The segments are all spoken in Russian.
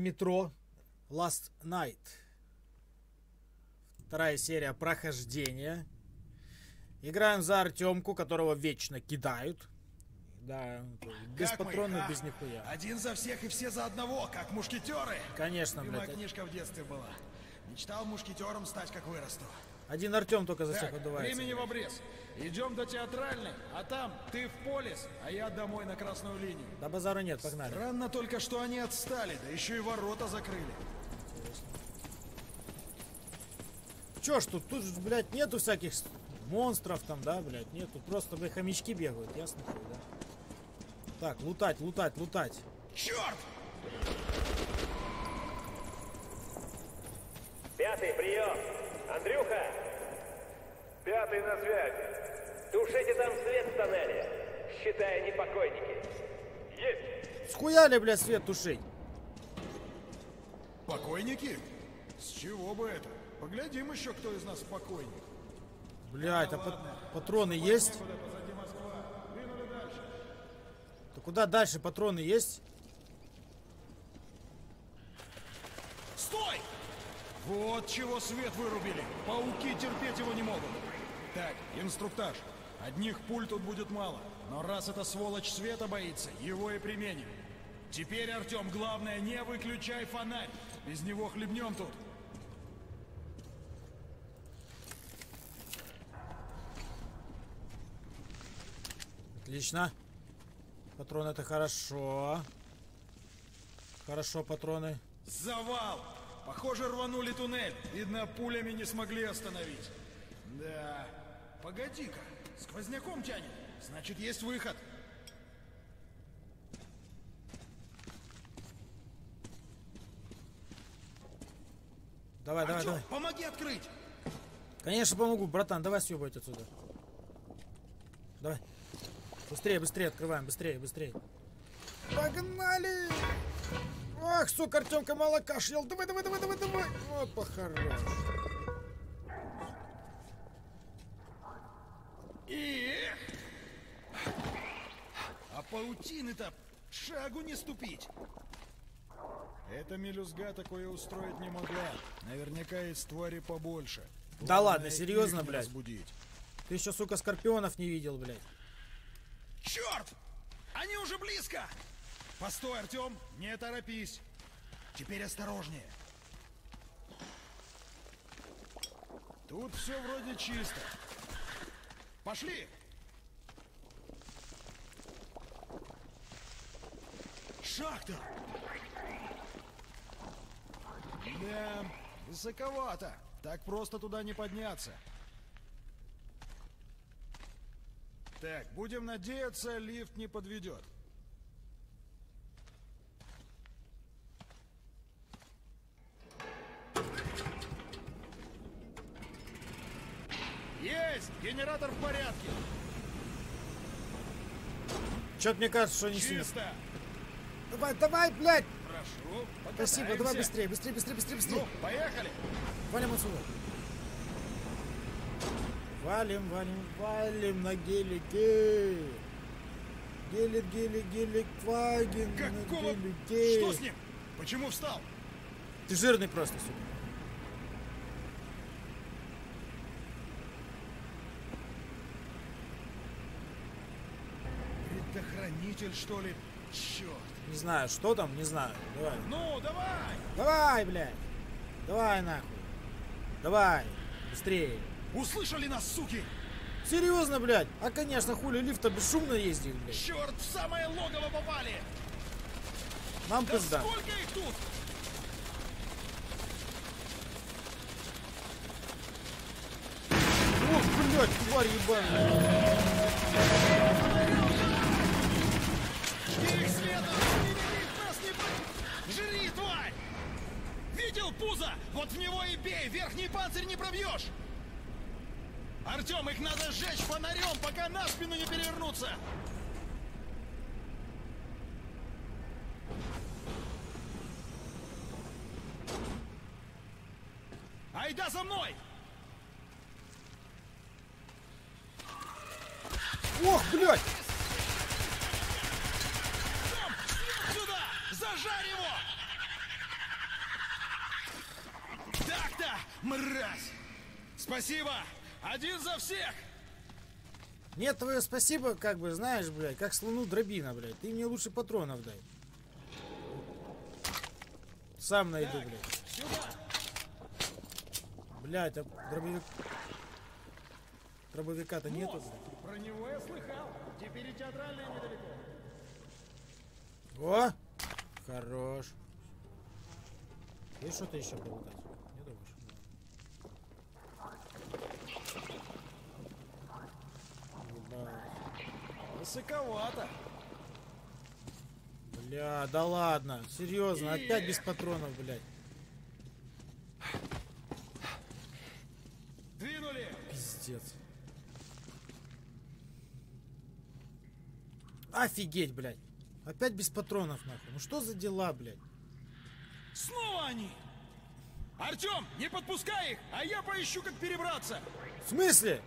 метро Last Night. Вторая серия прохождения. Играем за Артемку, которого вечно кидают. Да, без патронов, без нихуя. Один за всех и все за одного, как мушкетеры. Конечно, Любимая блядь. книжка в детстве была. Мечтал мушкетером стать, как вырасту. Один Артем только за всех Так, отдувается. времени в обрез. Идем до Театральной, а там ты в Полис, а я домой на Красную линию. Да базара нет, погнали. Странно только, что они отстали, да еще и ворота закрыли. Чё ж тут, блядь, нету всяких монстров там, да, блядь, нету. Просто, блядь, хомячки бегают, ясно, хуй, да? Так, лутать, лутать, лутать. Черт! Пятый, прием! Андрюха! Пятый на связи. Тушите там свет в тоннеле, считая непокойники. Есть. Схуяли, блядь, свет тушить? Покойники? С чего бы это? Поглядим еще, кто из нас покойник. Блядь, патроны есть? Позади Москва. Двинули дальше. Да куда дальше? Патроны есть? Стой! Вот чего свет вырубили. Пауки терпеть его не могут. Так, инструктаж. Одних пуль тут будет мало. Но раз эта сволочь света боится, его и применим. Теперь, Артем, главное, не выключай фонарь. Без него хлебнем тут. Отлично. Патроны это хорошо. Хорошо, патроны. Завал! Похоже, рванули туннель. Видно, пулями не смогли остановить. Да. Погоди-ка. Сквозняком тянет. Значит, есть выход. Давай, давай, Артём, давай. помоги открыть! Конечно, помогу, братан. Давай съебать отсюда. Давай. Быстрее, быстрее открываем. Быстрее, быстрее. Погнали! Ах, сука, Артемка мало кашлял. Давай, давай, давай, давай, давай. Опа, хорош. А паутины-то шагу не ступить. Эта мелюзга такое устроить не могла. Наверняка есть твари побольше. Да ладно, Главное, серьезно, их не блядь? разбудить. Ты еще, сука, скорпионов не видел, блядь. Черт! Они уже близко! Постой, Артем, не торопись. Теперь осторожнее. Тут все вроде чисто. Пошли! Шахта! Да, высоковато. Так просто туда не подняться. Так, будем надеяться, лифт не подведет. Есть! Генератор в порядке! Чё-то мне кажется, что не сильно. Чисто! Давай, давай, блядь! Прошу, Спасибо, давай покатаемся. быстрее, быстрее, быстрее, быстрее, быстрее. Ну, поехали! Валим отсюда. Валим, валим, валим на гелике. Гелик, гелик, гелик, ваген на Какого... гелике. Что с ним? Почему встал? Ты жирный просто, сука. Предохранитель, что ли? Черт! Не знаю, что там, не знаю. Давай. Ну, давай! Давай, блядь. Давай, нахуй. Давай. Быстрее. Услышали нас, суки? Серьезно, блядь? А, конечно, хули лифта бесшумно ездит, блядь. Черт, в самое логово попали! Нам Да пизда. сколько их тут? Ох, блядь, тварь ебаная. Жди их света! Нас не по... Жри, тварь! Видел пузо? Вот в него и бей! Верхний панцирь не пробьешь! Артем, их надо сжечь фонарем, пока на спину не перевернуться! Айда за мной! Ох, блядь! Сюда! Зажарь его! Мразь! Спасибо! Один за всех! Нет, твое спасибо, как бы, знаешь, блядь, как слону дробина, блядь. Ты мне лучше патронов дай. Сам найду, Так, блядь. сюда! Блядь, а дробовика-то нету, Мост! блядь. Про него я слыхал. Теперь и театральная недалеко. О! Хорош. Есть что-то еще полутать? Нету больше? Ебать. Высоковато. Бля, да ладно. Серьезно, опять без патронов, блядь. Двинули! Пиздец. Офигеть, блядь. Опять без патронов, нахуй. Ну что за дела, блядь? Снова они! Артем, не подпускай их, а я поищу, как перебраться. В смысле?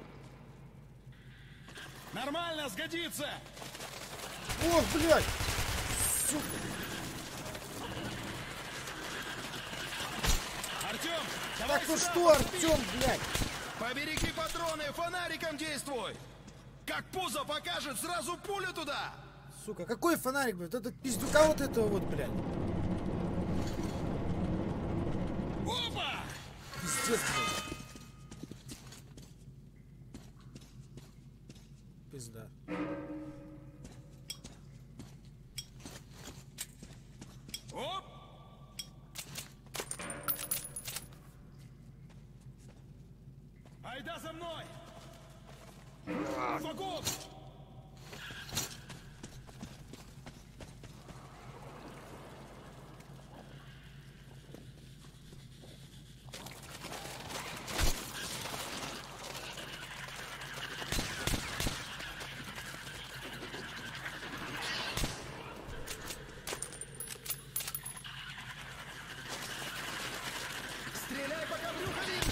Нормально, сгодится. Ох, блядь. Сука. Артем, давай Так ну сюда, что, подбей. Артем, блядь? Побереги патроны, фонариком действуй. Как пузо покажет, сразу пулю туда. Сука, какой фонарик, блядь? Это пиздюка вот этого вот, блядь. Опа! Пиздец, блядь. Пизда. Оп! Айда за мной! Фокус! Стреляй, пока брюхо видно!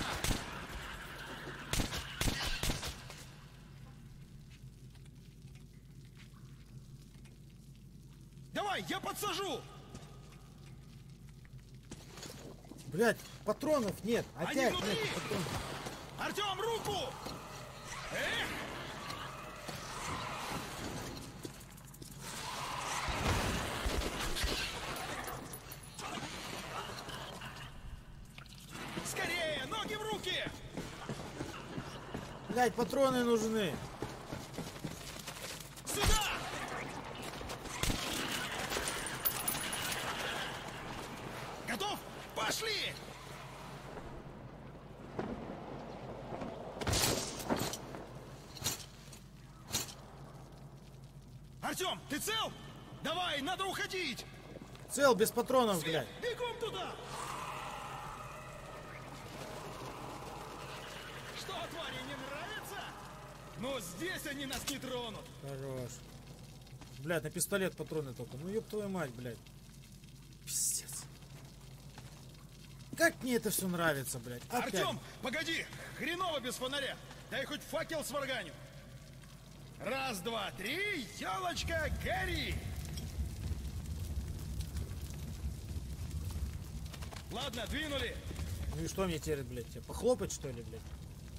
Давай, я подсажу! Блядь, патронов нет. Они Опять внутри! нет патронов. Артем, руку! Эх! Скорее, ноги в руки! Блядь, патроны нужны. Сюда! Готов? Пошли! Артем, ты цел? Давай, надо уходить! Цел без патронов, блядь. Бегом туда! Что, твари, не нравится? Но здесь они нас не тронут. Хорош. Блядь, на пистолет патроны только. Ну ёб твою мать, блядь. Пиздец. Как мне это все нравится, блядь. Опять. Артем, погоди! Хреново без фонаря! Дай хоть факел сварганю! Раз, два, три, елочка, гори! Ладно, двинули! Ну и что мне теперь, блядь? Тебе похлопать, что ли, блядь?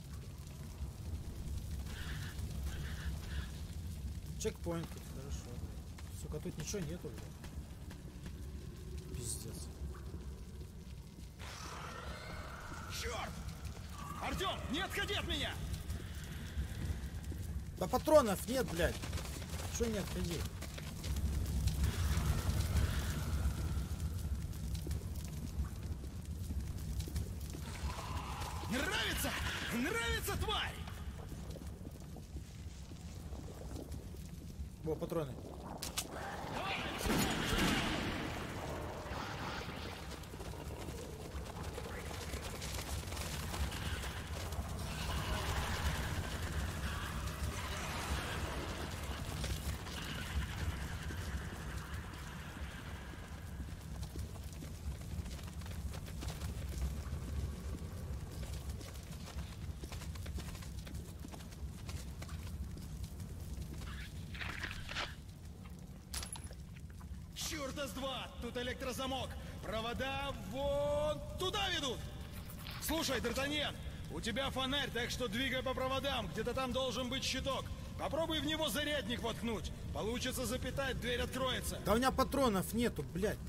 Чекпоинт тут, хорошо, блядь. Сука, тут ничего нету, блядь. Пиздец. Черт! Артем, не отходи от меня! Да патронов нет, блядь. Чё не отходи? Нравится? Нравится, тварь! Во, патроны. Чёрта с два! Тут электрозамок! Провода вон туда ведут! Слушай, Д'Артаньян, у тебя фонарь, так что двигай по проводам. Где-то там должен быть щиток. Попробуй в него зарядник воткнуть. Получится запитать, дверь откроется. Да у меня патронов нету, блядь.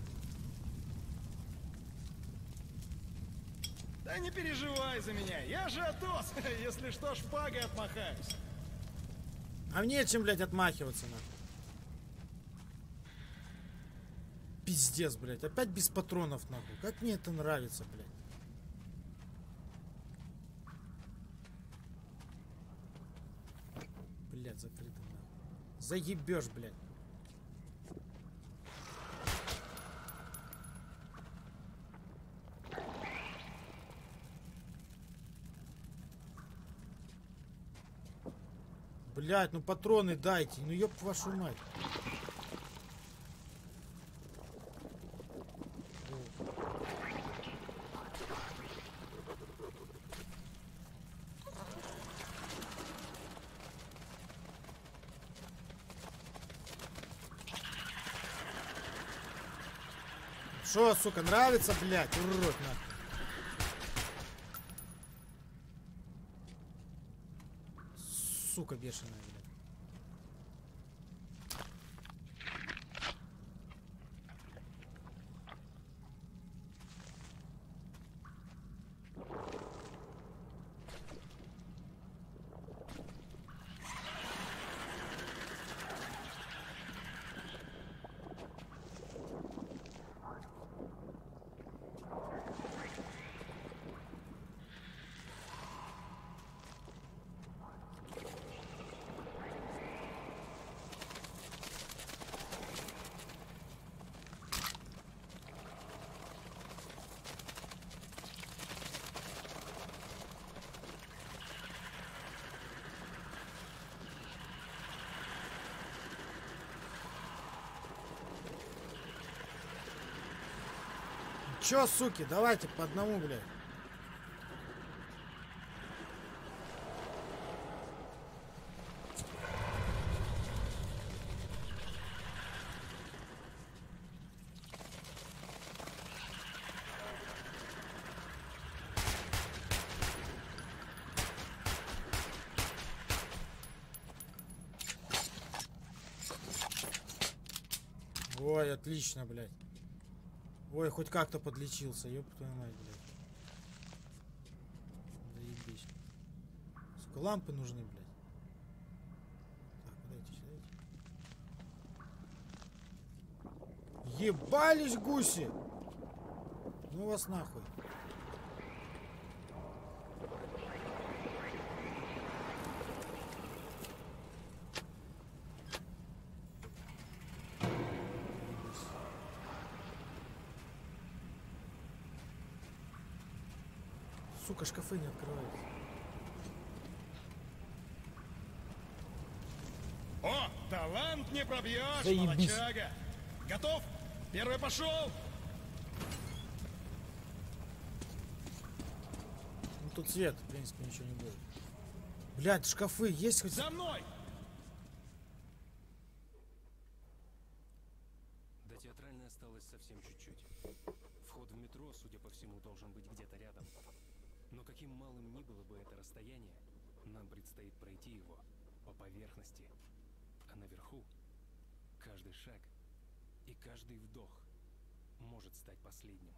Да не переживай за меня, я же Атос. Если что, шпагой отмахаюсь. А мне чем, блядь, отмахиваться надо? Пиздец, блядь. Опять без патронов, нахуй. Как мне это нравится, блядь. Блядь, закрыто, нахуй. Заебешь, блядь. Блядь, ну патроны дайте. Ну ёб вашу мать. Шо, сука, нравится, блядь? Урод, нахуй. Сука бешеная, блядь. Чё, суки, давайте по одному, блядь. Ой, отлично, блядь. Ой, хоть как-то подлечился, ёб твою мать, блядь. Заебись. Сука, лампы нужны, блядь. Так, подайте, дайте. Ебались гуси! Ну вас нахуй. Сука, шкафы не открываются. О, талант не пробьешь, Заебись. молодчага. Готов? Первый пошел. Ну тут свет, в принципе, ничего не будет. Блядь, шкафы есть хоть... За мной! До театральной осталось совсем чуть-чуть. Вход в метро, судя по всему, должен быть где-то рядом. Но каким малым ни было бы это расстояние, нам предстоит пройти его по поверхности. А наверху каждый шаг и каждый вдох может стать последним.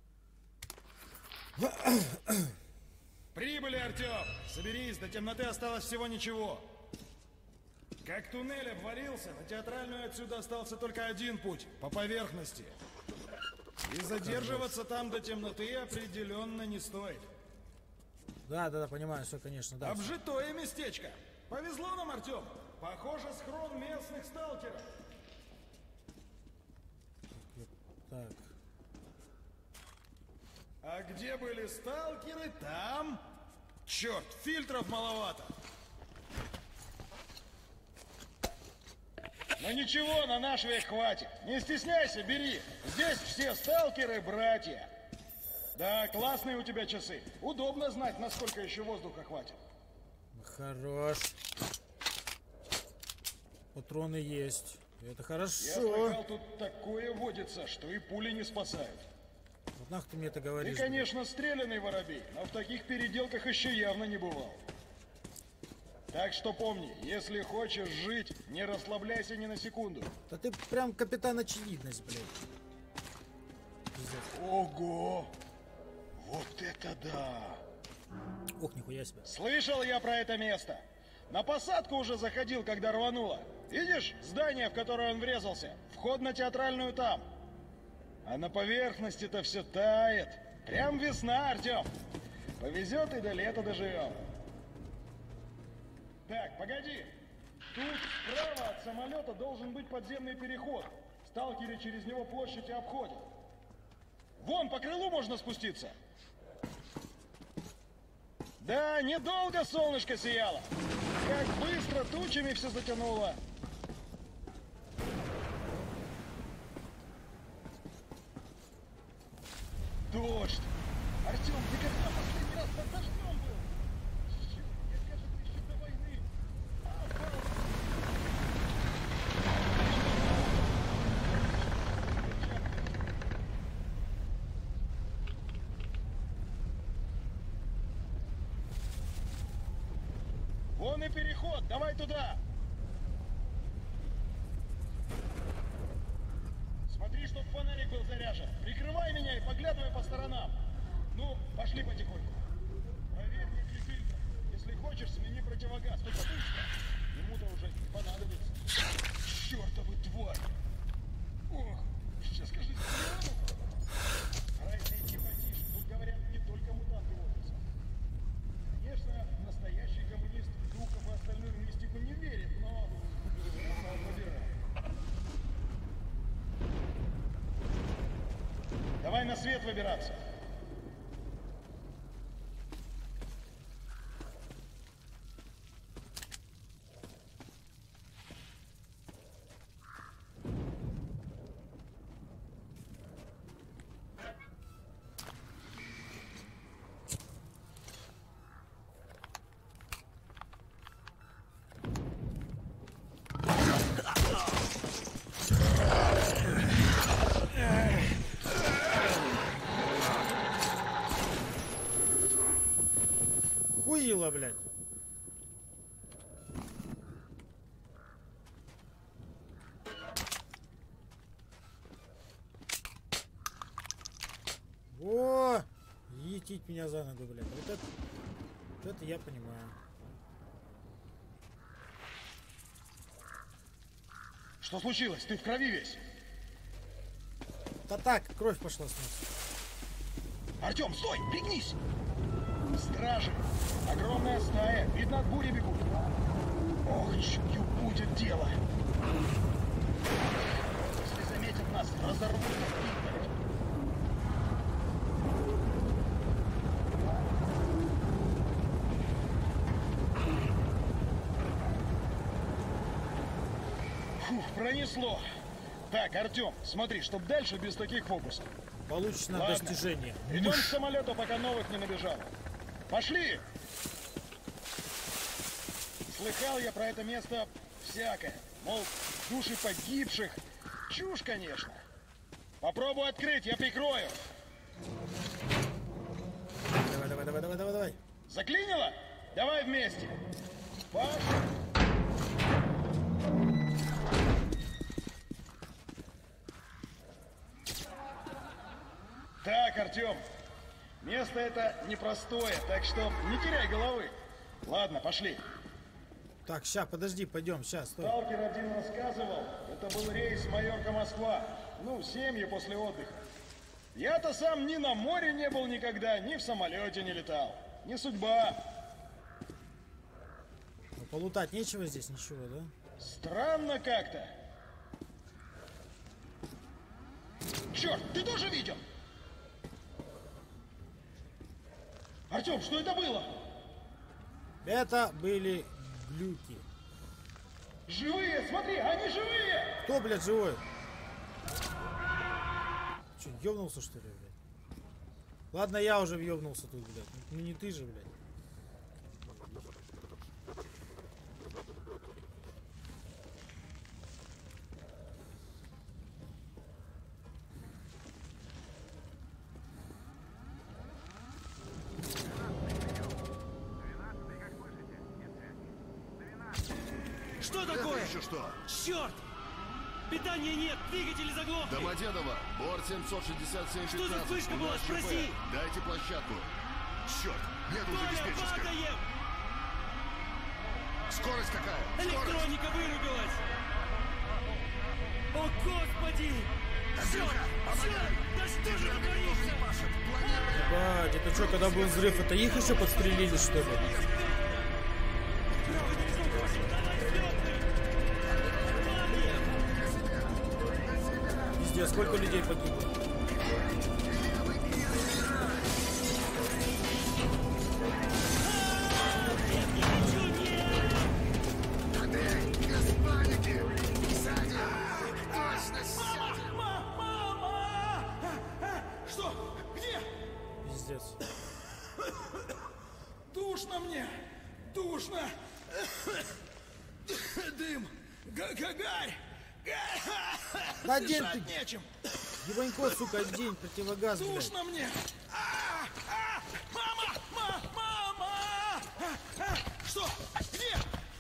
Прибыли, Артем! Соберись, до темноты осталось всего ничего. Как туннель обвалился, на театральную отсюда остался только один путь — по поверхности. И задерживаться там до темноты определенно не стоит. Да, понимаю, все, конечно, да. Обжитое местечко. Повезло нам, Артем. Похоже, схрон местных сталкеров. Так. А где были сталкеры, там... Черт, фильтров маловато. Ну ничего, на наш век хватит. Не стесняйся, бери. Здесь все сталкеры братья. Да, классные у тебя часы. Удобно знать, насколько еще воздуха хватит. Хорош. Патроны есть. Это Я хорошо. слыхал, тут такое водится, что и пули не спасают. Нахуй ты мне это Ты, говоришь? конечно, стрелянный воробей, но в таких переделках еще явно не бывал. Так что помни, если хочешь жить, не расслабляйся ни на секунду. Да ты прям капитан очевидность, блядь. Пиздец. Ого! Вот это да! Ох, нихуя себе. Слышал я про это место. На посадку уже заходил, когда рвануло. Видишь здание, в которое он врезался? Вход на театральную там. А на поверхности-то все тает. Прям весна, Артем. Повезет и до лета доживем. Так, погоди. Тут справа от самолета должен быть подземный переход. Сталкеры через него площадь и обходят. Вон, по крылу можно спуститься. Да, недолго солнышко сияло. Как быстро тучами все затянуло. Дождь. Артем, ты когда последний раз под дождем был? Черт, мне кажется, еще до войны. Вон и переход, давай туда. Смотри, чтоб фонарик был заряжен. Прикрывай меня и поглядывай по сторонам. Ну, пошли потихоньку. Проверь, нет ли фильтра. Если хочешь, смени противогаз. Только быстро. Ему-то уже не понадобится. Чёртовы тварь! Ох, сейчас скажи, что старайся идти потише. Тут, говорят, не только мутанты водятся. Конечно, настоящий коммунист в духов и остальную мистику не верит, но выбирай. Давай на свет выбираться. Хуило, блядь. О, етить меня за ногу, блядь. Вот это я понимаю. Что случилось? Ты в крови весь. Да так, кровь пошла с нас. Артем, стой! Пригнись! Стражи! Огромная стая! Видно, от бури бегут. Ох, чую, будет дело. Если заметят нас, разорвут нас. Фух, пронесло. Так, Артем, смотри, чтоб дальше без таких фокусов. Получено Ладно. достижение. Идем к самолету, пока новых не набежало. Пошли! Слыхал я про это место всякое. Мол, души погибших. Чушь, конечно. Попробуй открыть, я прикрою. Давай. Заклинило? Давай вместе. Пошли. Так, Артем, место это непростое, так что не теряй головы. Ладно, пошли. Так, ща, подожди, пойдем, ща, стой. Сталкер один рассказывал, это был рейс Майорка-Москва. Ну, семьи после отдыха. Я-то сам ни на море не был никогда, ни в самолете не летал. Не судьба. Ну, полутать нечего здесь, ничего, да? Странно как-то. Черт, ты тоже видел? Артем, что это было? Это были глюки. Живые, смотри, они живые! Кто, блядь, живой? Че, ёбнулся, что ли, блядь? Ладно, я уже въебнулся тут, блядь. Ну не ты же, блядь. еще что? Черт! Питания нет, двигатели заглохли! Домодедово, борт 767-15. Что за вспышка была? Спроси! Дайте площадку. Черт, нет уже Толя, диспетчерской. падаем! Скорость какая? Скорость! Электроника вырубилась! О, господи! Черт! Черт! Да что же творится? Ебать, это что, когда был взрыв, это их еще подстрелили, что ли? Пиздец, сколько людей погибло? Что? Где? Пиздец. Душно мне! Душно! Дым! Гарь! Да день Дышать ты, нечем! Ебанько, сука, одень противогаз, блядь. Душно мне! Мама! Что? Где?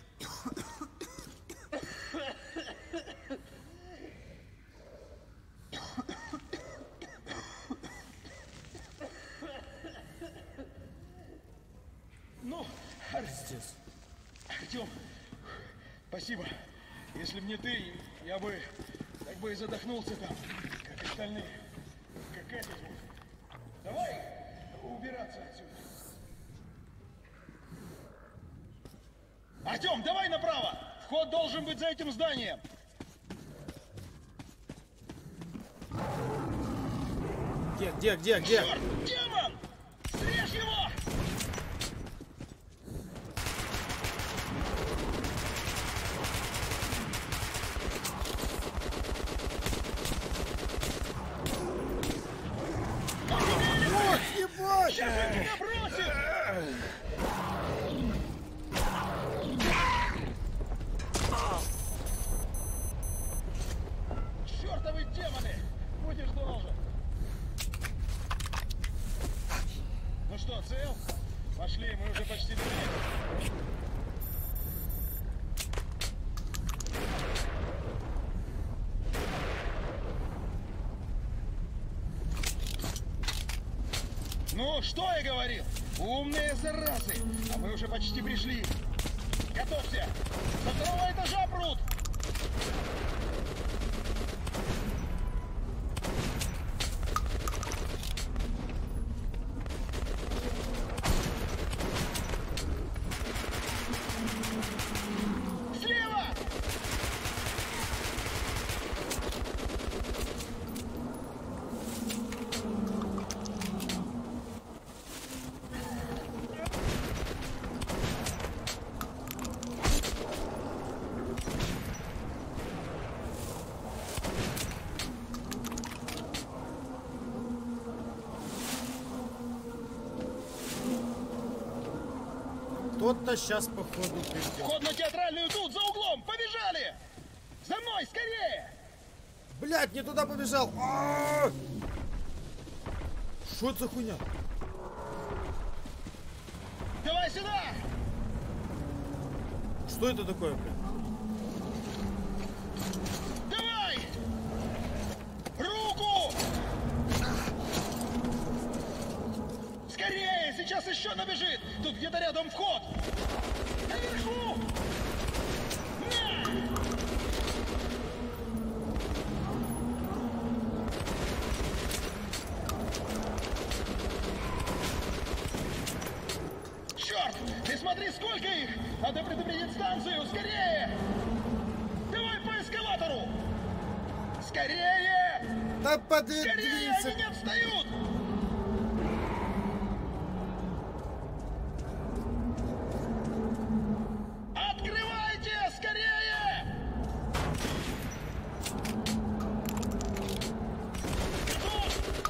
Ну, Пиздец. Артем, спасибо. Если б не ты, я бы так бы и задохнулся там, как остальные. Как эти вот. Давай убираться отсюда. Артем, давай направо! Вход должен быть за этим зданием. Где? Черт, демон! Срежь его! Ебать! Сейчас он тебя бросит! Чёртовы демоны! Будешь должен! Ну что, цел? Пошли, мы уже почти доехали. Ну, что я говорил? Умные заразы! А мы уже почти пришли. Готовься! Со второго этажа прут! Слева! Кто-то сейчас походу придет. Вход на театральную тут, за углом! Побежали! За мной, скорее! Блять, не туда побежал. Что это за хуйня? Давай сюда! Что это такое, блядь? Давай! Руку! Скорее! Сейчас еще набежит! Тут где-то рядом вход! Наверху! На! Черт! Ты смотри, сколько их! Надо предупредить станцию! Скорее! Давай по эскалатору! Скорее! Да Скорее! подвинься! Они не отстают! Открывайте! Скорее! Тут!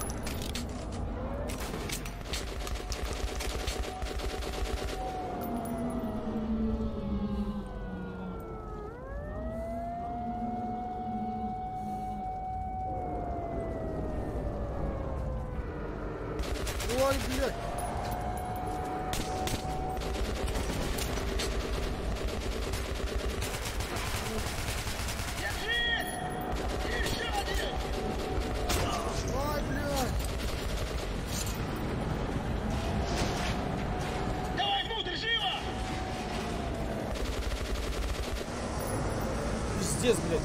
Ой, блядь! пиздец, блядь.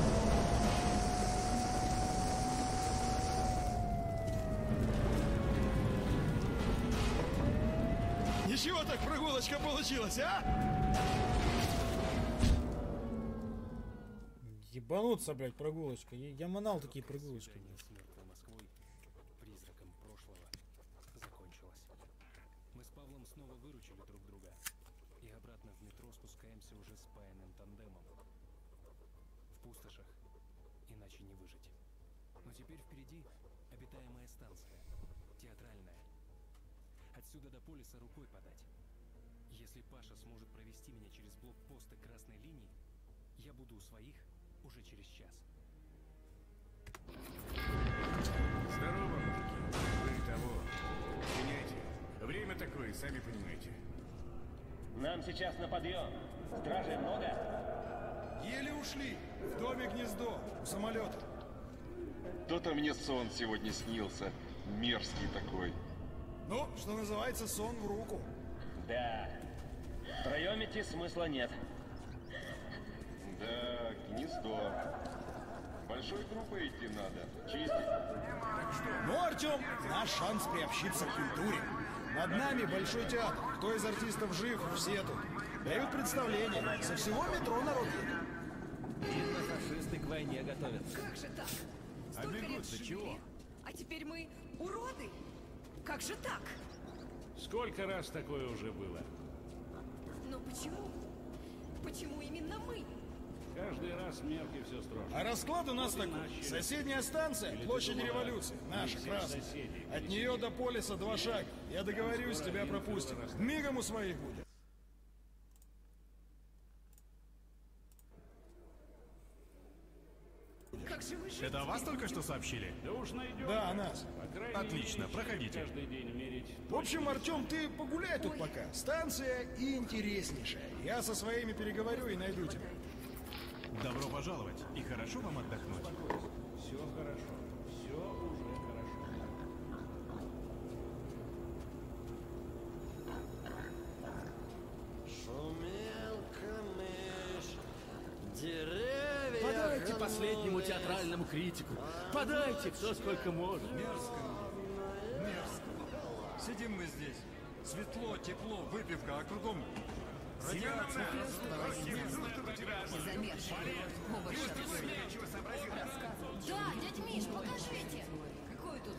Ничего так прогулочка получилась, а? Ебануться, блядь, прогулочка. Я манал такие прогулочки. Свидание с мертвой Москвой, призраком прошлого, закончилось. Мы с Павлом снова выручили друг друга. И обратно в метро спускаемся уже спаянным тандемом. В пустошах иначе не выжить. Но теперь впереди обитаемая станция. Театральная. Отсюда до полиса рукой подать. Если Паша сможет провести меня через блокпосты красной линии, я буду у своих уже через час. Здорово, мужики. Вы того. Извиняйте. Время такое, сами понимаете. Нам сейчас на подъем. Стражей много? Еле ушли. В доме гнездо, у самолета. То-то мне сон сегодня снился. Мерзкий такой. Ну, что называется, сон в руку. Да. Втроем идти смысла нет. Да, гнездо. Большой группой идти надо. Чистить. Ну, Артем, наш шанс приобщиться к культуре. Над нами большой театр. Кто из артистов жив, все тут. Дают представление. Со всего метро народ едет. Видно, фашисты к войне готовятся. Как же так? Столько лет бегут-то жили, чего? а теперь мы уроды? Как же так? Сколько раз такое уже было? Но почему? Почему именно мы? Каждый раз мерки все строже. А расклад у нас такой. Соседняя станция, площадь революции. Наша, красная. От нее до полиса 2 шага. Я договорюсь, тебя пропустим. Мигом у своих будет. Как же вы жили? Это о вас только что сообщили? Да уж найдем. Да, о нас. По крайней Отлично, мере, проходите. Каждый день мерить. В общем, Артем, ты погуляй тут пока. Станция интереснейшая. Я со своими переговорю и найду тебя. Добро пожаловать и хорошо вам отдохнуть. Все хорошо. Все уже хорошо. Подайте последнему театральному критику. Подайте кто сколько может. Мерзко. Сидим мы здесь. Светло, тепло, выпивка, а кругом радиация. Замерзшие. Оба Да, дядь Миш, покажите. Какой тут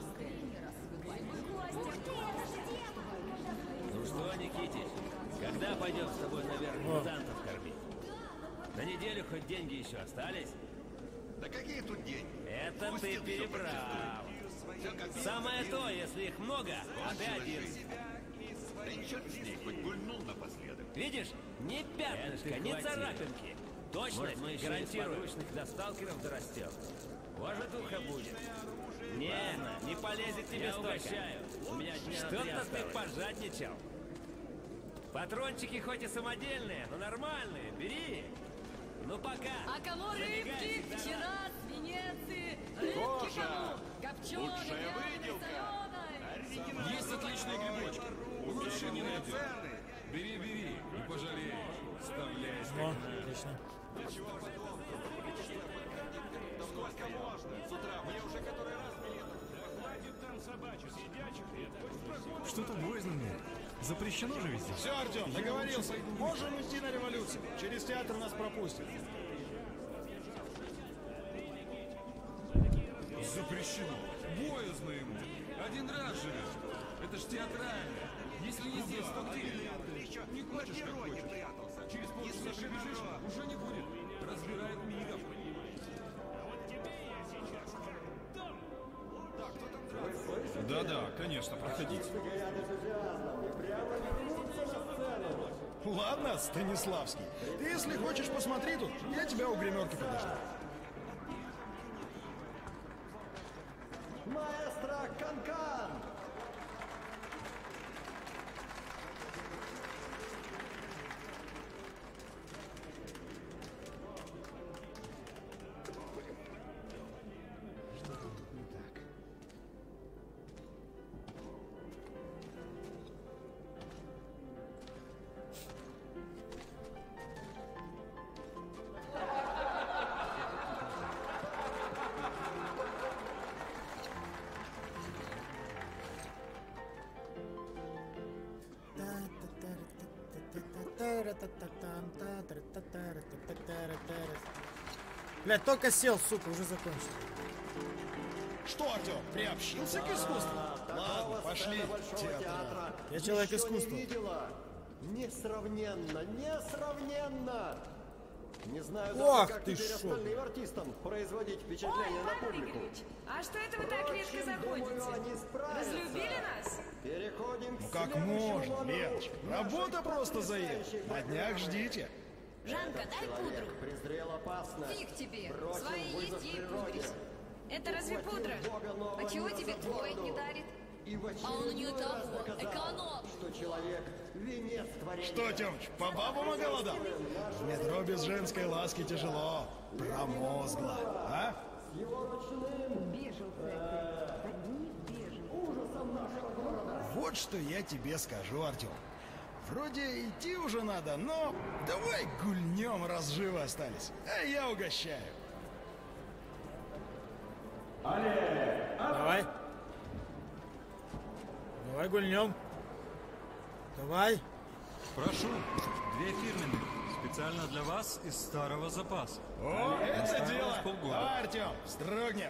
Ну что, Никитич, когда пойдем с тобой наверх мутантов кормить? На неделю хоть деньги еще остались? Да какие тут деньги? Это ты перебрал. Самое то, если их много, а ты один. Да и черт с ней, хоть гульнул напоследок. Видишь, ни пятнышка, ни царапинки. Точно, мы гарантирую, до сталкеров дорастем. Вожатуха будет. Не полезет тебе столько. Что-то ты пожадничал. Патрончики хоть и самодельные, но нормальные. Бери. Ну пока. А кому рыбки? Вчера с Венеции. Рыбки кому? Копченые, Есть отличные грибочки. Лучше не найдешь. Бери, не пожалеешь. Вставляй. О, отлично. Сколько можно? С утра мне уже который раз Хватит там собачек, сидячих и это. Что-то боязно мне. Запрещено же везде. Все, Артем, договорился. Можем идти на революцию. Через театр нас пропустят. запрещено. Боязно ему. Один раз живешь. Это ж театрально. Если не здесь, то где? Не хочешь, как хочешь. Через полчаса прибежишь, уже не будет. Разбирает мигом. Да-да, конечно, проходите. Ладно, Станиславский. Ты, если хочешь, посмотри тут. Я тебя у гримерки подожду. Маэстро Канкан! Блядь, только сел, сука, уже закончил. Что, Артем, приобщился к искусству? Ладно, пошли. Театр. Я человек искусства. Несравненно, несравненно! Не знаю Ох даже, как ты теперь шо. остальным артистам производить впечатление на публику. А что это вы так редко заходите? Разлюбили нас? Переходим Ну к как следующему можно, номеру. Леночка? Работа просто заедет. На днях ждите. Жанка, дай пудру. Презрел опасность. Фиг тебе. Бросил Свои вызов есть и природе. пудрись. Это разве Ухватил пудра? Бога нового А чего мира тебе за твой бороду. не дарит? И в А он у нее очередной раз того, доказал, эконом. что человек венец творения. Что, Тёмыч, по бабам оголодал? В метро без женской ласки тяжело. Промозгло. А? Вот что я тебе скажу, Артем. Вроде идти уже надо, но давай гульнем, раз живы остались. А я угощаю. Давай. Давай гульнем. Давай. Прошу, 2 фирменных. Специально для вас из старого запаса. О, это Оставалось дело. полгода. Давай, Артем, строгнем.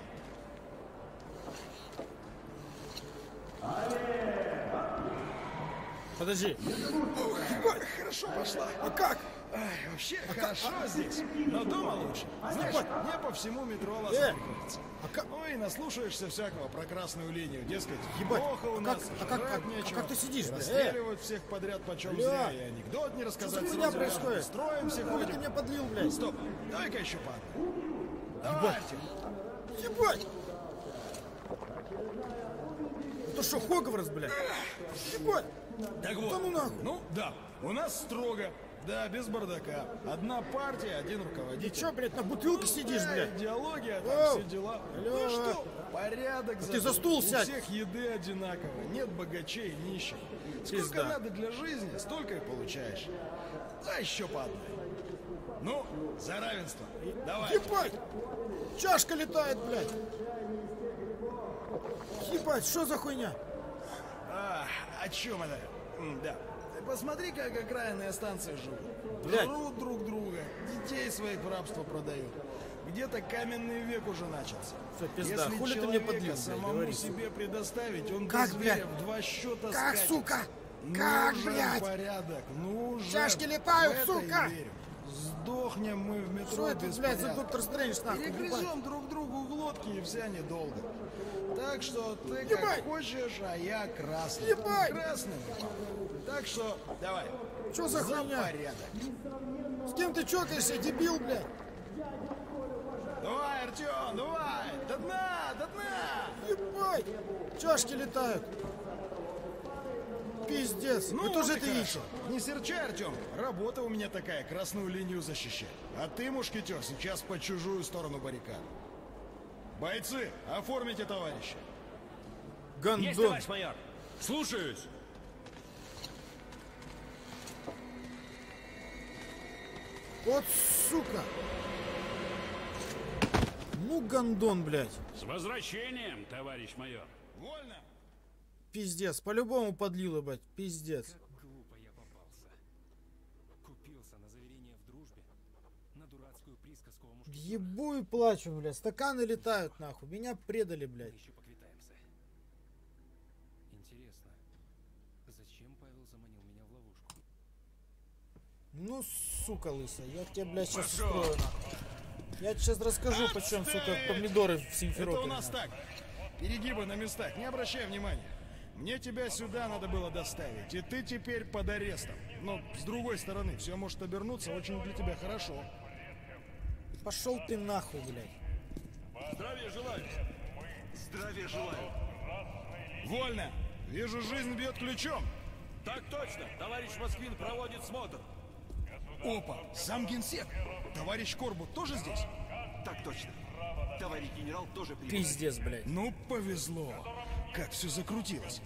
Подожди. Ой, хорошо пошла. А как? Ай, вообще хорошо здесь, но дома лучше. Знаешь, мне по всему метро вас приходится. Ой, наслушаешься всякого про красную линию. Дескать, Ебать, плохо у а нас, как жрать нечего. как ты сидишь, бля? Расстреливают всех подряд почем Бля. зря, и анекдот не рассказать. Что за хуйня сразу происходит? Строимся, Куда ходим. ты меня подлил, блядь? Стоп, давай-ка еще по одной. Давай, Артем. Ебать! Это что, Хогвартс, блядь? Ебать! Так вот, Да ну нахуй! ну да, у нас строго. Да, без бардака. Одна партия, один руководитель. Ты чё, блядь, на бутылке сидишь, Да, блядь? идеология, там Оу. все дела. Алло. Ну что, порядок Ты за стул У сядь. всех еды одинаково, нет богачей и нищих. Сколько Пизда. надо для жизни, столько и получаешь. А еще по одной. Ну, за равенство. Давай. Ебать! Чашка летает, блядь! Ебать, что за хуйня? О чем это? Да. Посмотри, как окраинные станции живут. Блядь. Жрут друг друга, детей своих в рабство продают. Где-то каменный век уже начался. Всё, пизда, Если хули ты мне человека подлил, блядь, самому говори. себе предоставить, он Как, до зверя блядь? в 2 счета Как, скатится. сука? Как, Нужен блядь? порядок, нужен. Чашки летают, В это сука! и верю. Сдохнем мы в метро Что это, без блядь, за порядка. Доктор Стрэндж, нахуй? Перегрызем друг другу глотки и вся недолго. Так что ты Ебать! как хочешь, а я красный. Ебать! Красным. Так что давай. Чё за хуйня? порядок. С кем ты чокаешься, дебил, блядь? Давай, Артем, давай! До дна, до дна! Ебать! Чашки летают. Пиздец. Вы тоже вот и это хорошо. видите? Не серчай, Артем. Работа у меня такая, красную линию защищать. А ты, мушкетер, сейчас по чужую сторону баррикад. Бойцы, оформите товарища. Гандон. Есть, товарищ майор! Слушаюсь. Вот сука. Ну, гандон, блядь. С возвращением, товарищ майор. Вольно. Пиздец. По-любому подлил, ебать. Пиздец. Как глупо я попался. Купился на заверение в дружбе, на дурацкую присказку о мушкетерах. Ебу и плачу, блядь. Стаканы летают, нахуй. Меня предали, Мы блядь. еще поквитаемся. Интересно, зачем Павел заманил меня в ловушку? Ну, сука лысая. Я тебе, блядь, сейчас устрою, нахуй. Я тебе сейчас расскажу, почем, сука, помидоры в Симферополе. Это у нас нахуй. так. Перегибы на местах, не обращай внимания. Мне тебя сюда надо было доставить, и ты теперь под арестом. Но с другой стороны, все может обернуться очень для тебя хорошо. Пошел ты нахуй, блядь. Здравия желаю. Здравия желаю. Вольно. Вижу, жизнь бьет ключом. Так точно. Товарищ Москвин проводит смотр. Опа, сам генсек. Товарищ Корбут тоже здесь? Так точно. Товарищ генерал тоже прибыл. Пиздец, блядь. Ну, повезло. Как все закрутилось.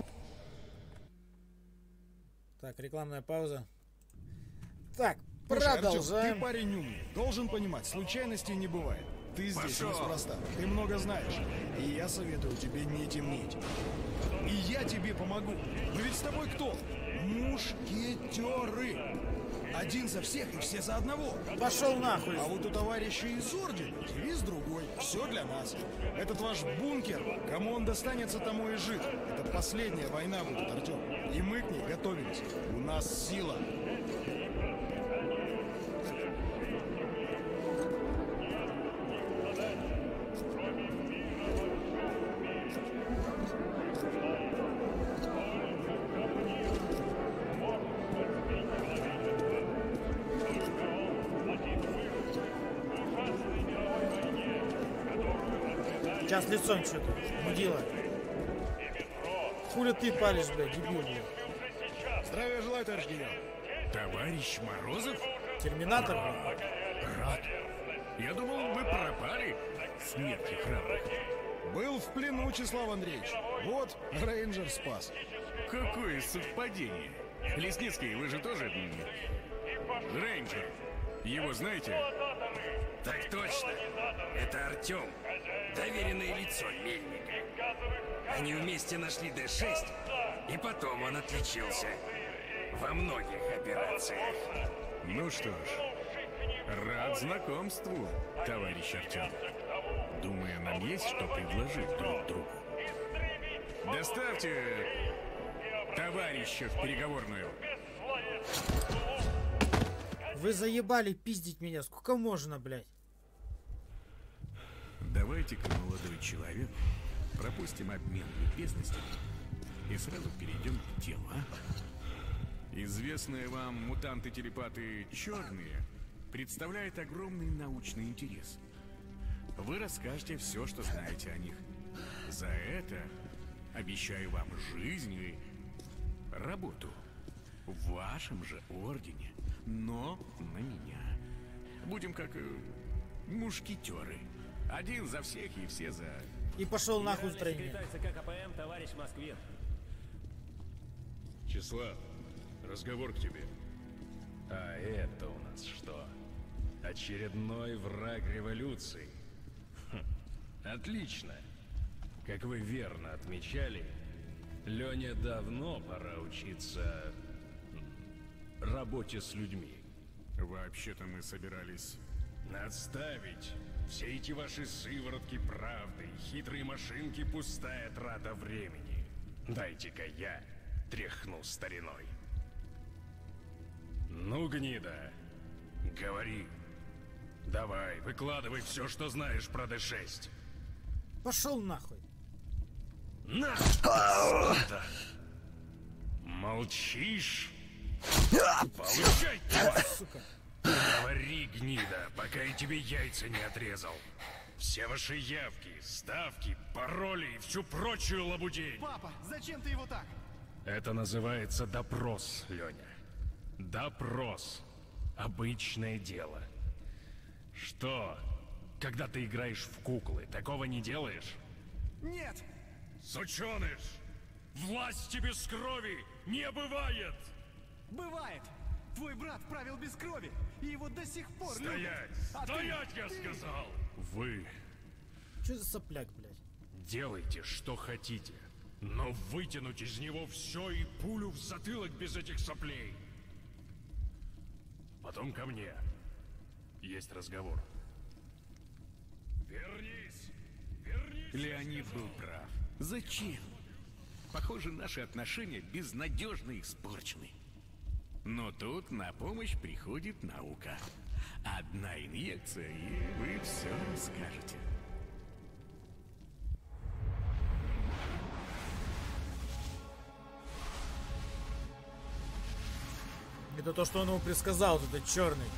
Так, рекламная пауза. Так, Слушай, Артём, продолжаем. ты парень умный. Должен понимать, случайностей не бывает. Ты здесь неспроста. Ты много знаешь. И я советую тебе не темнеть. И я тебе помогу. Мы ведь с тобой кто? Мушкетеры. Один за всех и все за одного. Пошел нахуй. А вот у товарища из Ордена девиз другой. Все для нас. Этот ваш бункер, кому он достанется, тому и жить. Это последняя война будет, Артем. И мы к ней готовились. У нас сила. Сейчас лицом что-то, мудила. Хули ты палишь, блядь, дебил, блядь. Здравия желаю, товарищ генерал. Товарищ Морозов? Терминатор, блядь. Рад. Я думал, вы пропали. Смерти храбрых. Был в плену, Числав Андреевич. Вот, рейнджер спас. Какое совпадение. Лесницкий, вы же тоже рейнджер. Его знаете? Так точно. Это Артем. Доверенное лицо Мельника. Они вместе нашли Д-6, и потом он отличился во многих операциях. Ну что ж, рад знакомству, товарищ Артем. Думаю, нам есть что предложить друг другу. Доставьте товарища в переговорную. Вы заебали пиздить меня, сколько можно, блядь? Давайте-ка, молодой человек, пропустим обмен любезностями и сразу перейдем к делу, а? Известные вам мутанты-телепаты черные представляют огромный научный интерес. Вы расскажете все, что знаете о них. За это обещаю вам жизнь и работу в вашем же ордене, но на меня. Будем как мушкетеры. Один за всех и все за... И пошел нахуй строение. Секретарь ЦК КПМ, товарищ Москвин. Числав, разговор к тебе. А это у нас что? Очередной враг революции. Отлично. Как вы верно отмечали, Лене давно пора учиться работе с людьми. Вообще-то мы собирались... Отставить все эти ваши сыворотки правды, хитрые машинки, пустая трата времени. Дайте-ка я тряхну стариной. Ну, гнида, говори. Давай, выкладывай все, что знаешь про Д-6. Пошел нахуй. Нахуй! Молчишь? Получай, сука! Говори, гнида, пока я тебе яйца не отрезал. Все ваши явки, ставки, пароли и всю прочую лабудень. Папа, зачем ты его так? Это называется допрос, Леня. Допрос. Обычное дело. Что? Когда ты играешь в куклы, такого не делаешь? Нет! Сученыш! Власти без крови не бывает! Бывает! Твой брат правил без крови, и его до сих пор Стоять! любят. Стоять, я сказал! Вы... Что за сопляк, блядь? Делайте, что хотите, но вытянуть из него все и пулю в затылок без этих соплей. Потом ко мне. Есть разговор. Вернись! Вернись! Леонид был прав. Зачем? Похоже, наши отношения безнадежно испорчены. Но тут на помощь приходит наука. Одна инъекция, и вы все расскажете. Это то, что он ему предсказал, вот этот черный.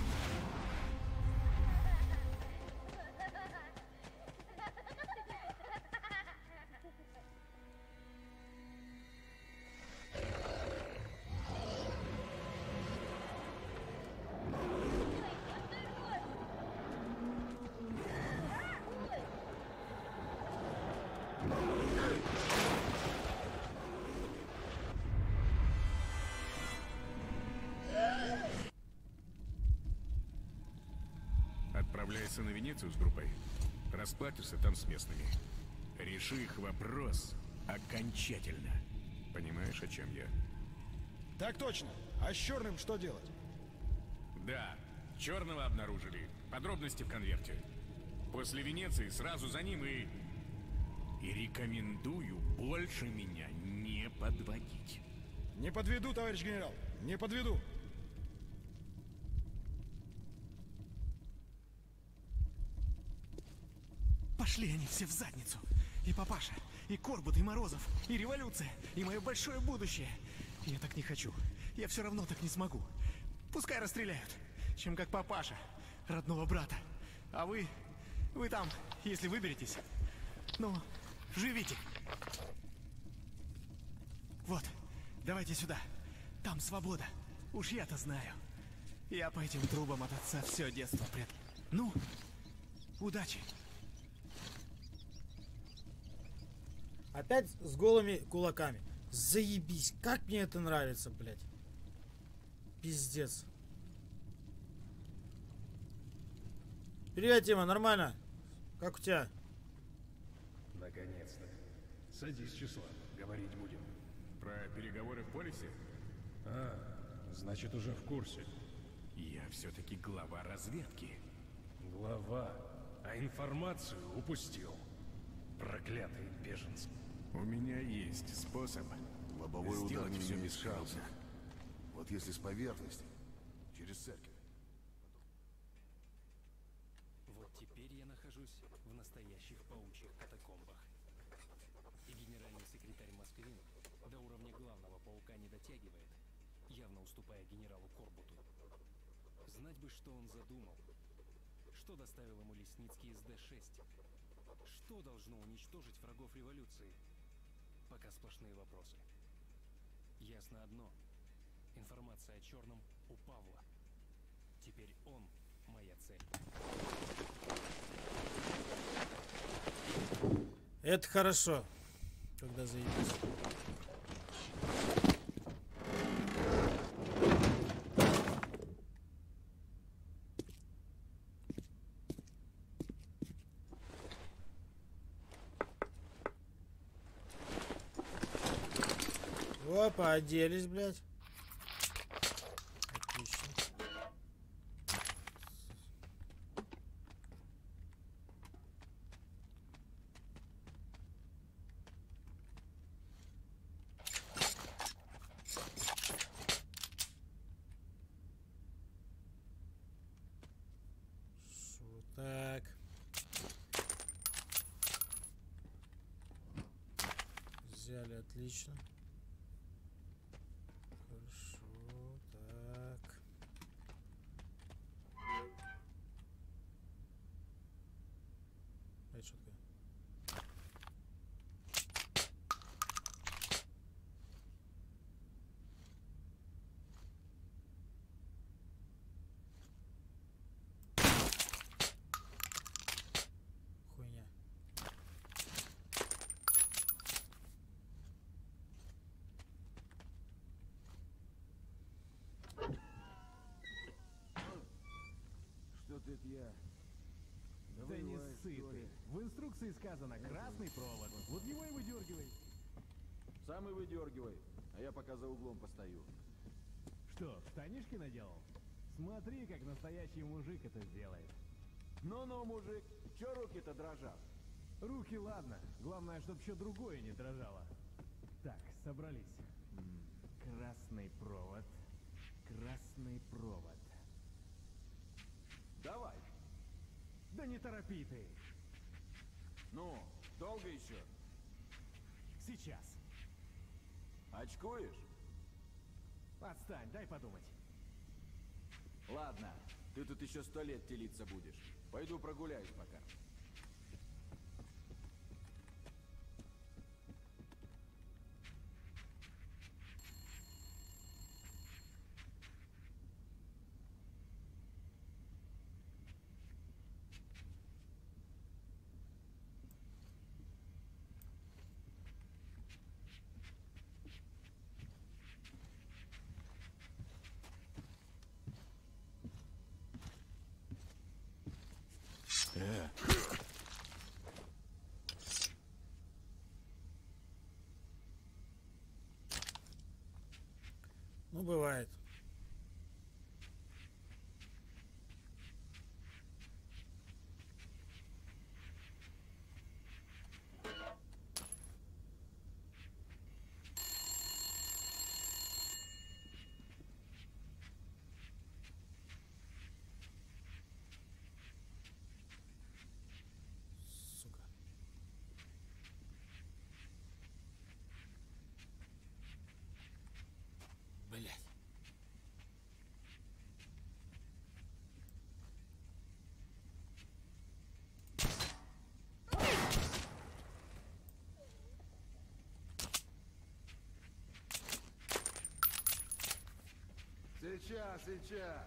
Отправляйся на Венецию с группой. Расплатишься там с местными. Реши их вопрос окончательно. Понимаешь, о чем я? Так точно. А с черным что делать? Да, черного обнаружили. Подробности в конверте. После Венеции сразу за ним и рекомендую больше меня не подводить. Не подведу, товарищ генерал, не подведу. Пошли они все в задницу. И папаша, и Корбут, и Морозов, и революция, и мое большое будущее. Я так не хочу. Я все равно так не смогу. Пускай расстреляют, чем как папаша, родного брата. А вы там, если выберетесь, ну, живите. Вот, давайте сюда. Там свобода. Уж я-то знаю. Я по этим трубам от отца все детство пред... Ну, удачи. Опять с голыми кулаками. Заебись. Как мне это нравится, блядь. Пиздец. Привет, Тима, нормально? Как у тебя? Наконец-то. Садись, Числав, говорить будем. Про переговоры в полисе? Значит, уже в курсе. Я все-таки глава разведки. Глава, а информацию упустил. Проклятые беженцы. У меня есть способ Лобовой удар сделать не все имеет без шанса. хаоса. Вот если с поверхности, через церковь. Вот теперь я нахожусь в настоящих паучьих катакомбах. И генеральный секретарь Москвин до уровня главного паука не дотягивает, явно уступая генералу Корбуту. Знать бы, что он задумал. Что доставил ему Лесницкий из Д-6? Что должно уничтожить врагов революции? Пока сплошные вопросы. Ясно одно. Информация о черном у Павла. Теперь он моя цель. Это хорошо. Когда заебись. Опа, оделись, блядь. Отлично. Так. Взяли, отлично. Хорошо, так. Это что такое? Хуйня. Что-то это я. Да не ссы ты. В инструкции сказано красный провод. Вот его и выдергивай. Сам и выдергивай, а я пока за углом постою. Что, штанишки наделал? Смотри, как настоящий мужик это сделает. Ну-ну, мужик, чё руки-то дрожат? Руки ладно, главное, чтоб еще другое не дрожало. Так, собрались. Красный провод. Красный провод. Давай. Да не торопи ты. Ну, долго еще? Сейчас. Очкуешь? Отстань, дай подумать. Ладно, ты тут еще 100 лет телиться будешь. Пойду прогуляюсь пока. Сейчас.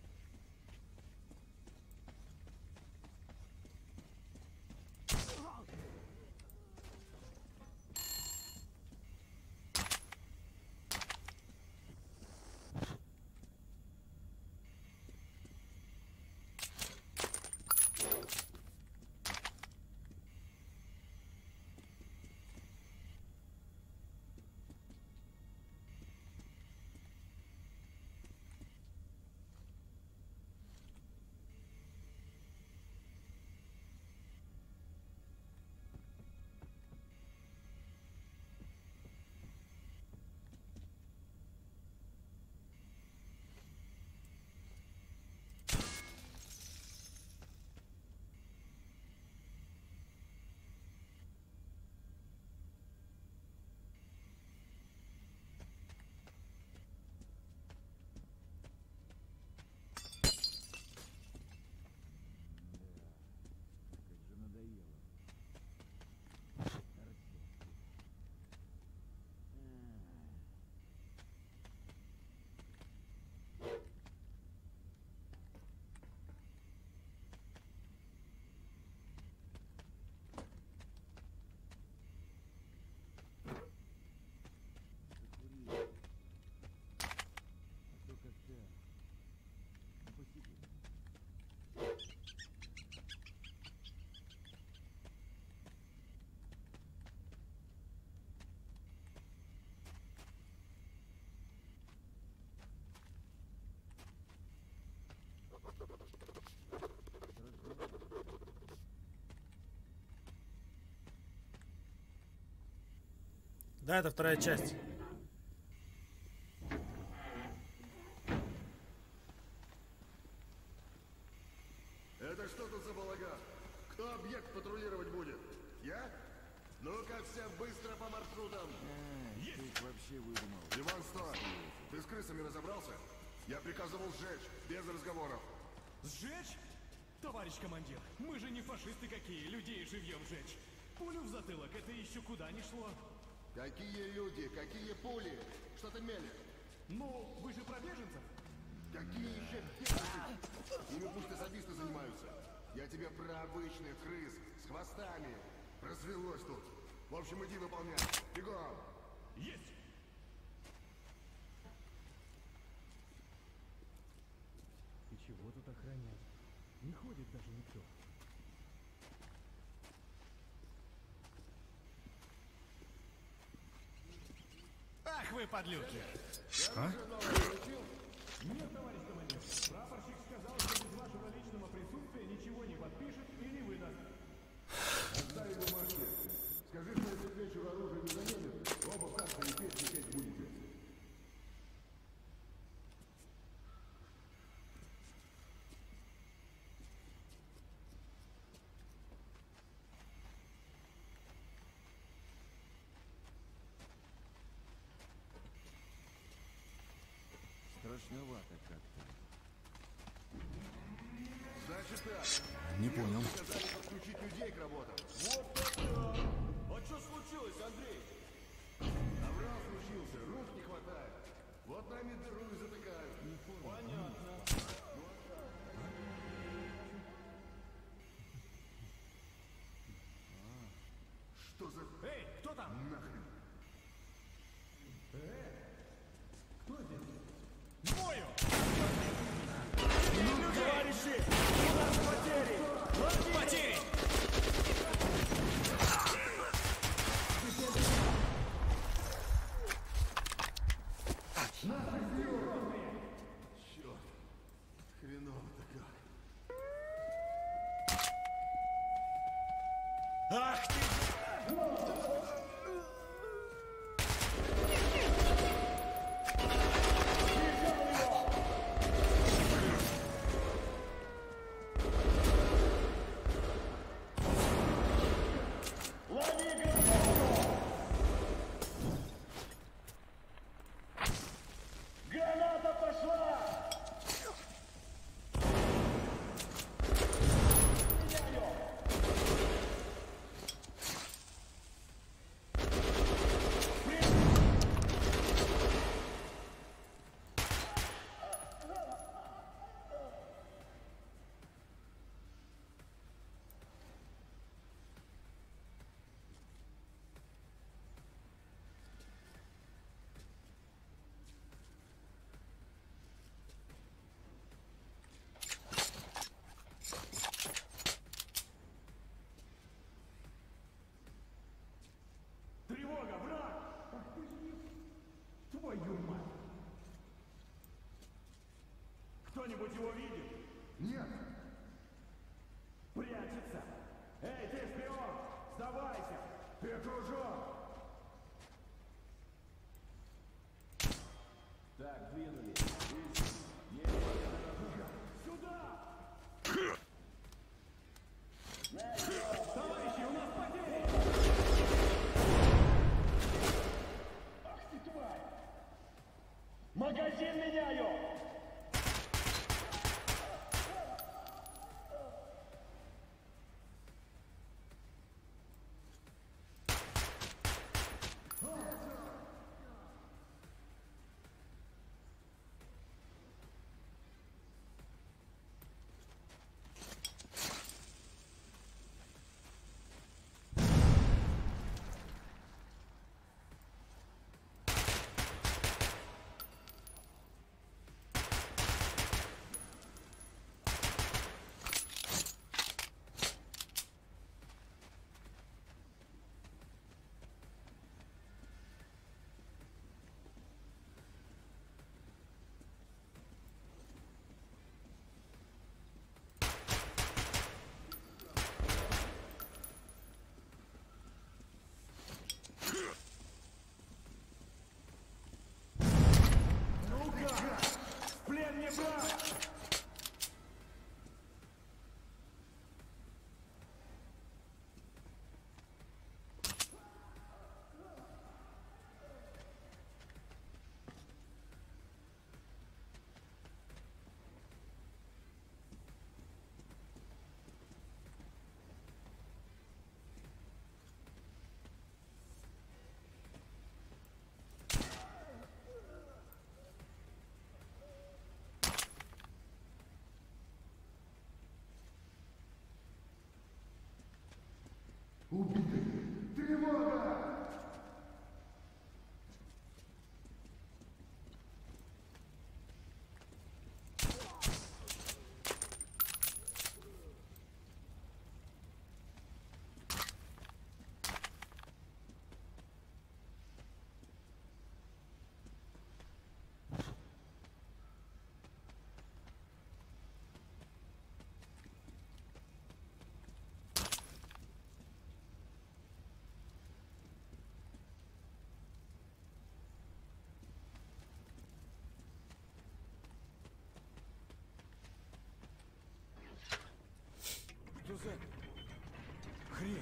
Да, это вторая часть. Это что тут за балаган? Кто объект патрулировать будет? Я? Ну-ка все быстро по маршрутам. Ты вообще выдумал. Иван, стой! Ты с крысами разобрался? Я приказывал сжечь, без разговоров. Сжечь? Товарищ командир, мы же не фашисты какие, людей живьем сжечь. Пулю в затылок, это еще куда ни шло. Какие люди, какие пули? Что ты мелешь? Ну, вы же про беженцев? Какие еще беженцы? Ими пусть особисты занимаются. Я тебе про обычных крыс с хвостами. Развелось тут. В общем, иди выполнять. Бегом! Есть! И чего тут охранять? Не ходит даже никто. Ах вы, подлюки! А? Нет, товарищ командир. Прапорщик сказал, что без вашего личного присутствия ничего не подпишет и не выдаст. Оставь бумажки. Скажи, что если к вечеру оружие не заменит, оба в карты и петь будете. Страшновато как-то. Значит так. Не понял. Сказали подключить людей к работам. Вот это! А что случилось, Андрей? Наврал случился, рук не хватает. Вот нами дыру и затыкают. Понятно. Что за... Эй, кто там? Нахрен. Кто здесь? Бою! Товарищи! У нас потери! Потери! Черт. Хреново-то как. Ах ты! Граната пошла! Кто-нибудь его видит? Нет. Прячется. Эй, ты шпион! Сдавайся! Ты окружен! Так, двинули. Сюда! Товарищи, у нас потери! Ах ты тварь! Магазин меняю! Плен не брать! Убитый! Тревога! Что за хрень?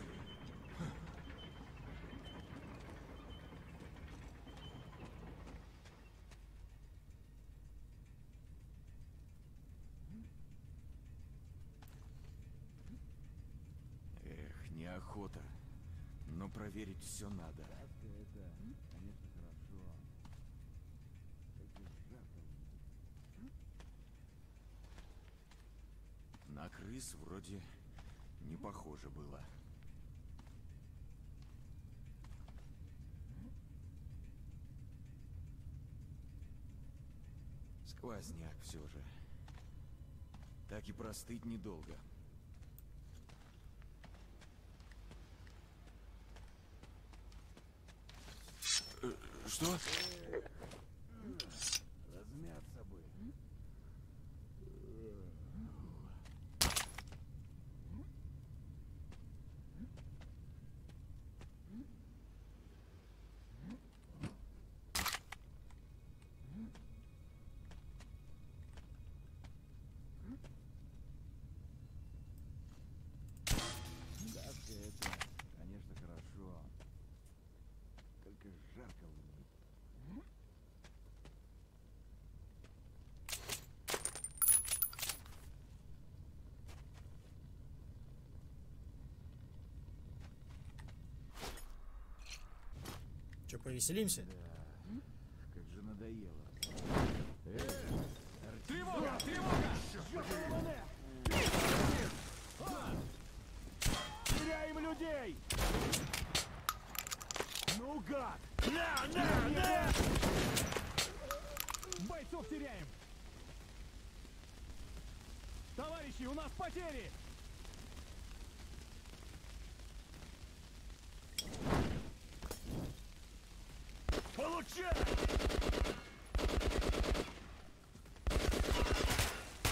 Эх, неохота. Но проверить все надо. Это, конечно, хорошо. Как же жарко. На крыс вроде не похоже было. Сквозняк все же. Так и простыть недолго. Что? Размяться бы. Даска это, конечно, хорошо. Только жарко в ней. Че, повеселимся? Да. Как же надоело. Тревога! Тревога! Теряем людей! Ну, гад! На! Бойцов теряем! Товарищи, у нас потери! Получай!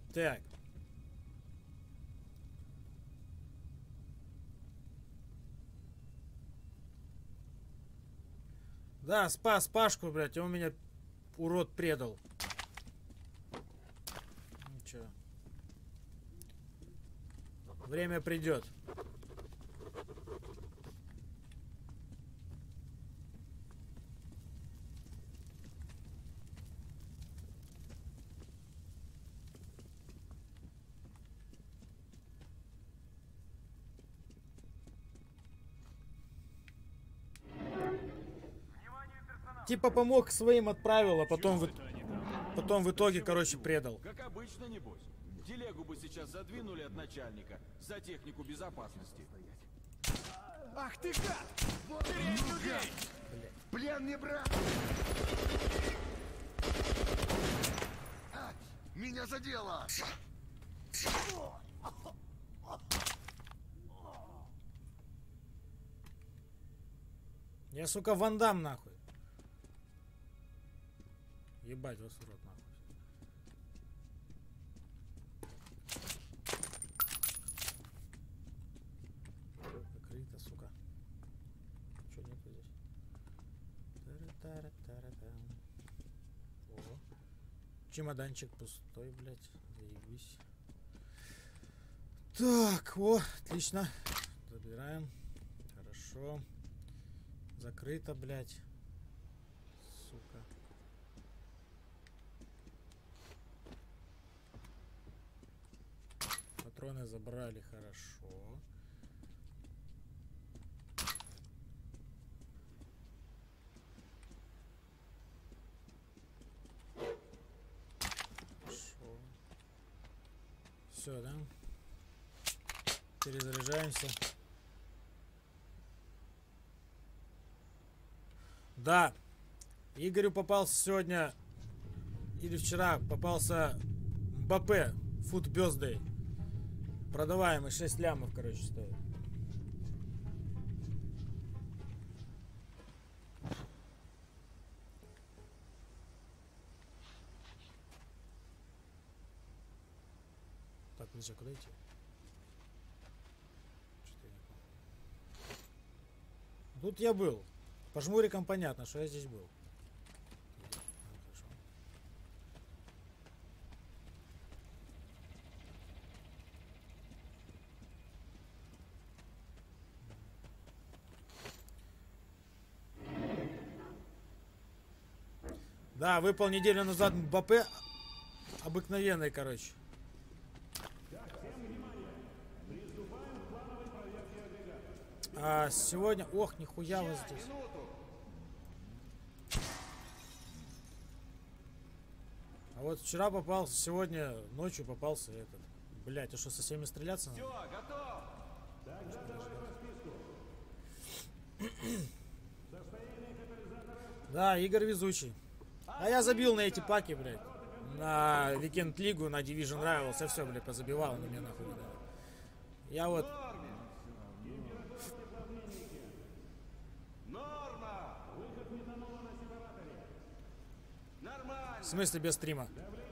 Так. Да, спас Пашку, блядь, и он меня, урод, предал. Ничего. Время придет. Типа помог своим отправил, а потом в итоге, короче, предал. Как обычно, небось. Телегу бы сейчас задвинули от начальника за технику безопасности. Ах ты гад! Беречь людей! Плен не брать! Меня задело! Я, сука, Ван Дам, нахуй. Ебать вас в рот, нахуй. Закрыто, сука. Чё нету здесь? Тара-тара-тара-там. О. Чемоданчик пустой, блядь. Заебись. Так, о, отлично. Забираем. Хорошо. Закрыто, блядь. Сука. Патроны забрали, хорошо. Хорошо. Все, да? Перезаряжаемся. Да, Игорю попался сегодня или вчера попался Мбаппе Food Birthday. Продаваемый 6 лямов, короче, стоит. Так, подожди, куда идти? Что-то я не помню. Тут я был. По жмурикам понятно, что я здесь был. Да, выпал неделю назад Мбаппе. Обыкновенный, короче. А сегодня... Ох, нихуя вас здесь. А вот вчера попался, сегодня ночью попался этот. Блять, а что, со всеми стреляться надо? Все, готов! Так, да, Игорь везучий. А я забил на эти паки, блядь. На Weekend Лигу, на Division Rivals. Я все, блядь, позабивал, на меня нахуй не дали. Я вот... В смысле без стрима?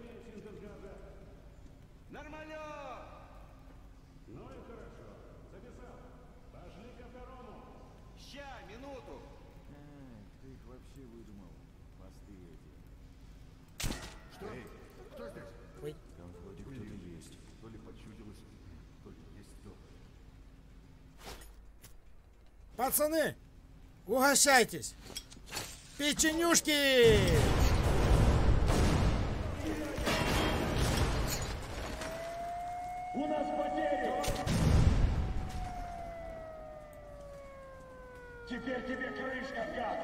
Нормально! Ну и хорошо. Записал. Пошли ко второму. Ща, минуту. Ты их вообще выдумал. Посты эти. Что? Кто здесь? Ой. Там вроде кто-то есть. То ли почудилось, то ли есть кто. Пацаны, угощайтесь. Печенюшки! У нас потери! Теперь тебе крышка, гад!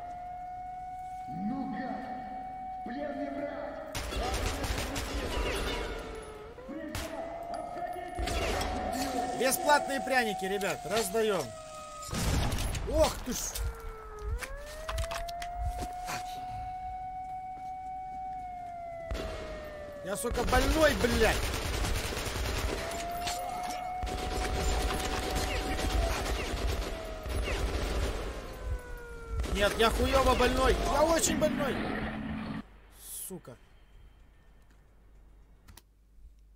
Ну, гад! В плен не брать! Бесплатные пряники, ребят, раздаем. Ох ты ж! Я, сука, больной, блядь! Нет, я хуёво больной! Я очень больной! Сука.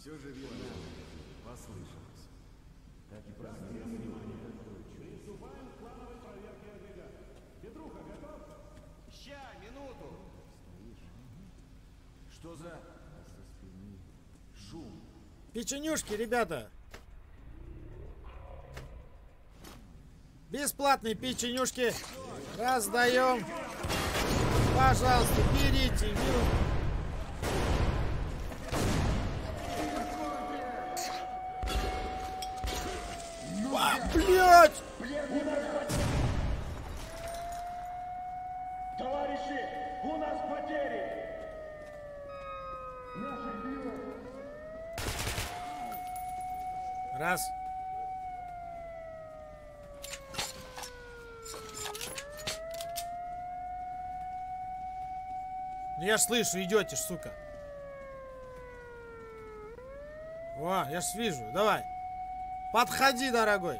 Все же верно. Послышалось. Так и проснулся. Приступаем к плановой проверке агрегата. Петруха, готов? Ща, минуту. Что за... Со спины. Шум. Печенюшки, ребята. Бесплатные печенюшки раздаем. Пожалуйста, берите. Блять! Товарищи, у нас потери! Наши бьют! Раз. Ну я ж слышу, идете ж, сука. О, я ж вижу, давай. Подходи, дорогой.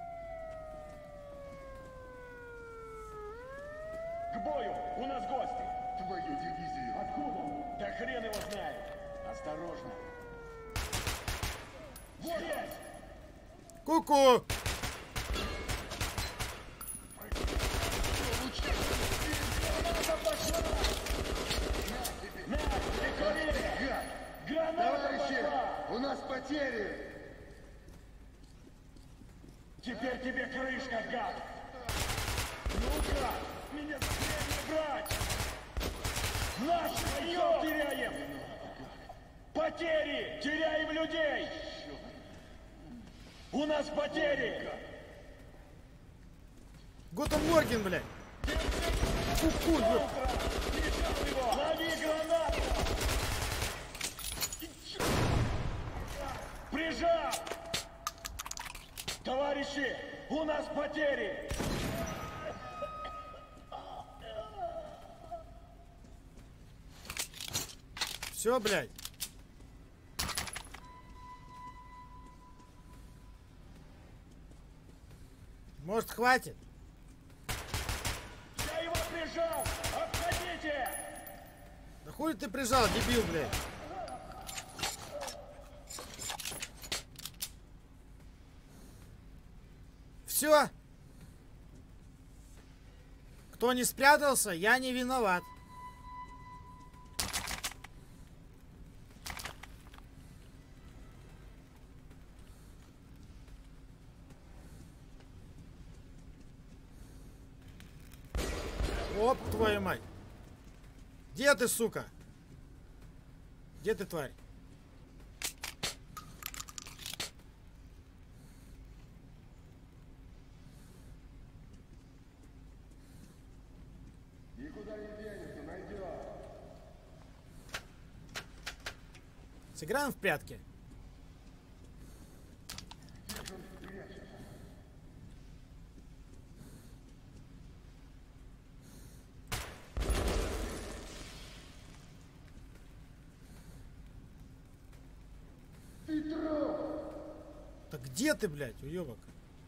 К бою! У нас гости! Твою дивизию! Откуда? Да хрен его знает! Осторожно! Вот есть! Ку-ку! Товарищи, у нас потери! Теперь тебе крышка, гад! Ну-ка! Меня скорее не брать! Наш район теряем! Потери! Теряем людей! У нас потери! Гутен Морген, блядь! Ку-ку, лови гранату! Прижал! Товарищи, у нас потери! Все, блядь. Может, хватит? Я его прижал! Обходите! Да хуй ты прижал, дебил, блядь. Все. Кто не спрятался, я не виноват. Оп, твою мать. Где ты, сука? Где ты, тварь? Никуда не денется, найдем. Сыграем в прятки? Так где ты, блядь, уёбок?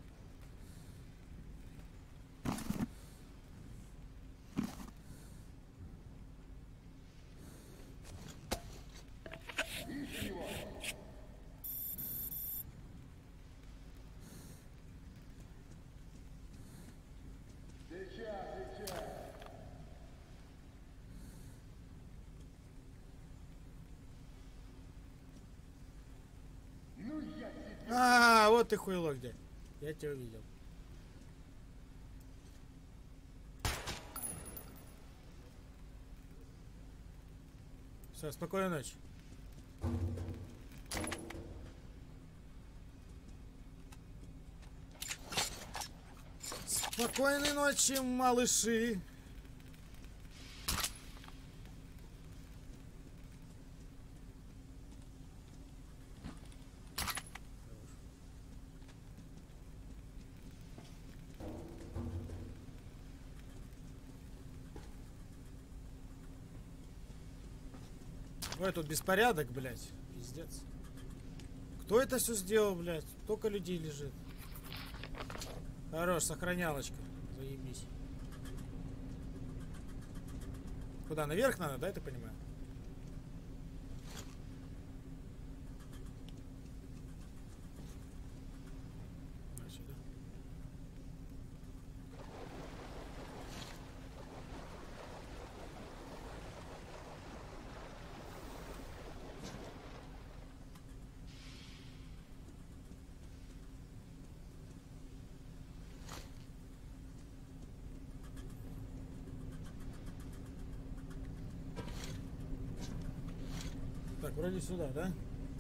А, вот ты хуйло где. Я тебя увидел. Все, спокойной ночи. Спокойной ночи, малыши. Ой, тут беспорядок, блядь. Пиздец. Кто это все сделал, блядь? Только людей лежит. Хорош, сохранялочка. Заебись. Куда? Наверх надо, да, я так понимаю? Вроде сюда, да?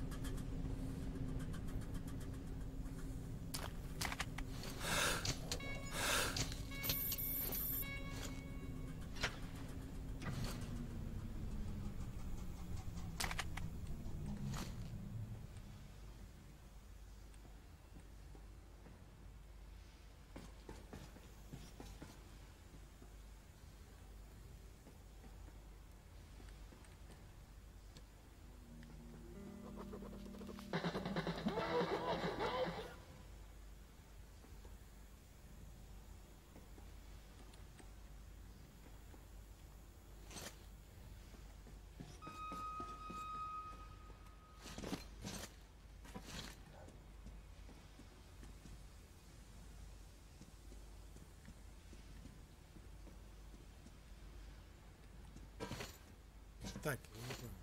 Так, я не понял.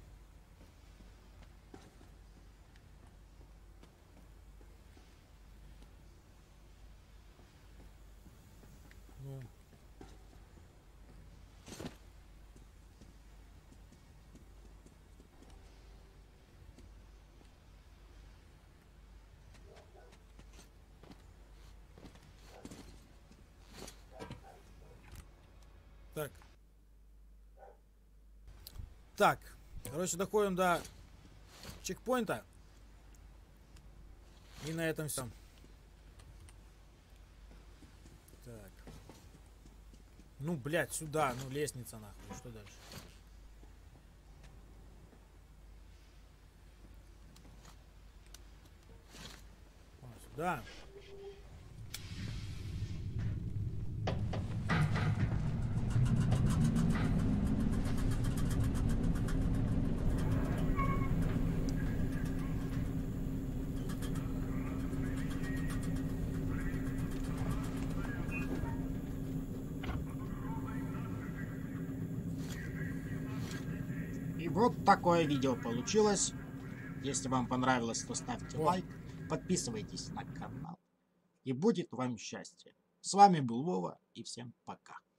Ну. Так. Так. Короче, доходим до чекпоинта. И на этом все. Так. Ну, блядь, сюда. Ну, лестница нахуй. Что дальше? О, сюда. И вот такое видео получилось. Если вам понравилось, то ставьте лайк, подписывайтесь на канал. И будет вам счастье. С вами был Вова, и всем пока.